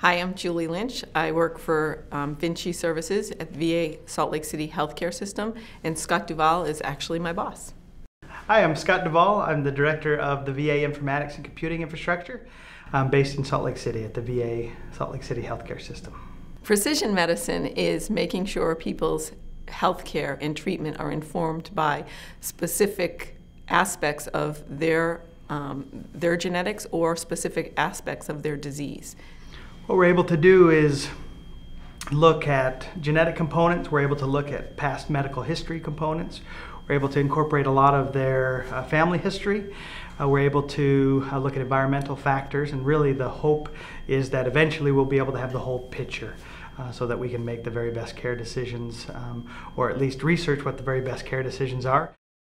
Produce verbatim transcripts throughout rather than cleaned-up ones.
Hi, I'm Julie Lynch. I work for um, Vinci Services at the V A Salt Lake City Healthcare System, and Scott Duvall is actually my boss. Hi, I'm Scott Duvall. I'm the director of the V A Informatics and Computing Infrastructure. I'm based in Salt Lake City at the V A Salt Lake City Healthcare System. Precision medicine is making sure people's healthcare and treatment are informed by specific aspects of their, um, their genetics or specific aspects of their disease. What we're able to do is look at genetic components. We're able to look at past medical history components. We're able to incorporate a lot of their uh, family history. Uh, we're able to uh, look at environmental factors, and really the hope is that eventually we'll be able to have the whole picture uh, so that we can make the very best care decisions, um, or at least research what the very best care decisions are.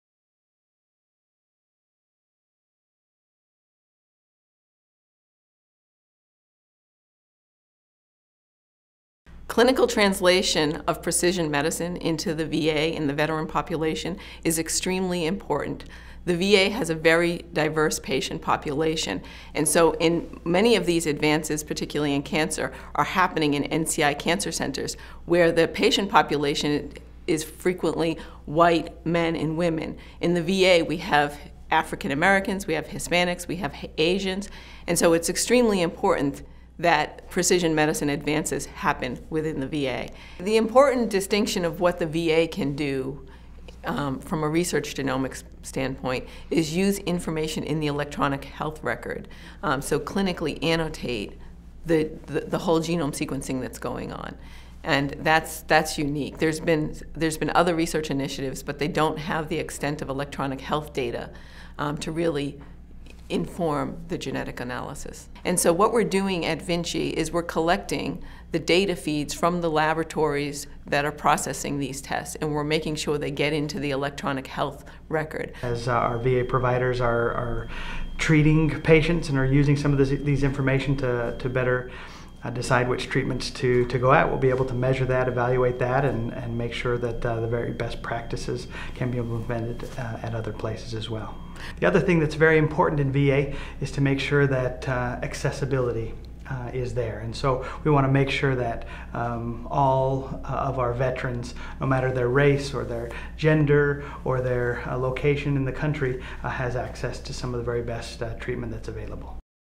Clinical translation of precision medicine into the V A and the veteran population is extremely important. The V A has a very diverse patient population, and so in many of these advances, particularly in cancer, are happening in N C I cancer centers, where the patient population is frequently white men and women. In the V A, we have African Americans, we have Hispanics, we have Asians, and so it's extremely important that precision medicine advances happen within the V A. The important distinction of what the V A can do um, from a research genomics standpoint is use information in the electronic health record. Um, so clinically annotate the, the, the whole genome sequencing that's going on. And that's, that's unique. There's been, there's been other research initiatives, but they don't have the extent of electronic health data um, to really inform the genetic analysis. And so what we're doing at Vinci is we're collecting the data feeds from the laboratories that are processing these tests, and we're making sure they get into the electronic health record. As uh, our V A providers are, are treating patients and are using some of this, these information to, to better Uh, decide which treatments to, to go at, we'll be able to measure that, evaluate that, and, and make sure that uh, the very best practices can be implemented uh, at other places as well. The other thing that's very important in V A is to make sure that uh, accessibility uh, is there. And so we want to make sure that um, all uh, of our veterans, no matter their race or their gender or their uh, location in the country, uh, has access to some of the very best uh, treatment that's available.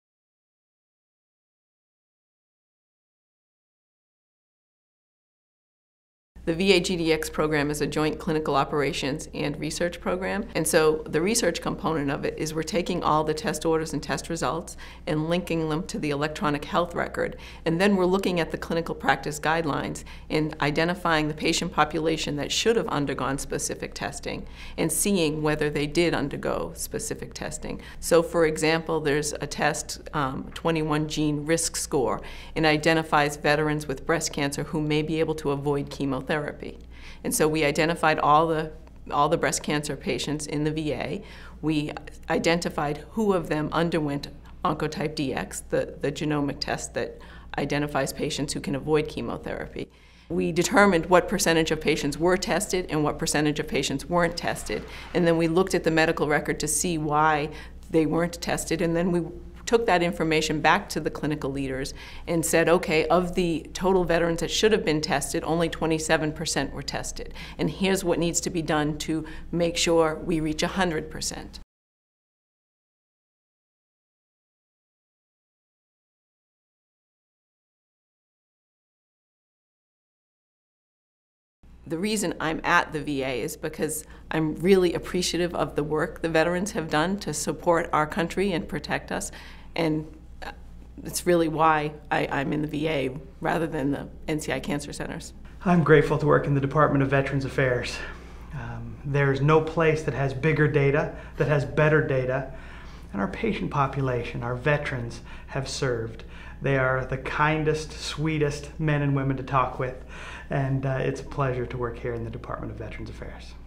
The V A G D X program is a joint clinical operations and research program, and so the research component of it is we're taking all the test orders and test results and linking them to the electronic health record, and then we're looking at the clinical practice guidelines and identifying the patient population that should have undergone specific testing and seeing whether they did undergo specific testing. So for example, there's a test, um, twenty-one gene risk score, and identifies veterans with breast cancer who may be able to avoid chemotherapy. Therapy. And so we identified all the, all the breast cancer patients in the V A. We identified who of them underwent Oncotype D X, the, the genomic test that identifies patients who can avoid chemotherapy. We determined what percentage of patients were tested and what percentage of patients weren't tested. And then we looked at the medical record to see why they weren't tested, and then we took that information back to the clinical leaders and said, okay, of the total veterans that should have been tested, only twenty-seven percent were tested. And here's what needs to be done to make sure we reach one hundred percent. The reason I'm at the V A is because I'm really appreciative of the work the veterans have done to support our country and protect us, and it's really why I, I'm in the V A rather than the N C I cancer centers. I'm grateful to work in the Department of Veterans Affairs. Um, there's no place that has bigger data, that has better data, and our patient population, our veterans, have served. They are the kindest, sweetest men and women to talk with, and uh, it's a pleasure to work here in the Department of Veterans Affairs.